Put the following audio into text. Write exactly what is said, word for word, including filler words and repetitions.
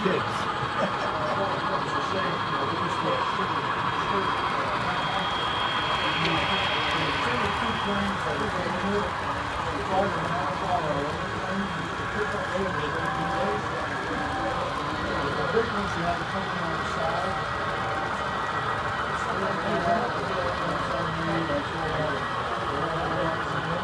kids. The big ones you have to come down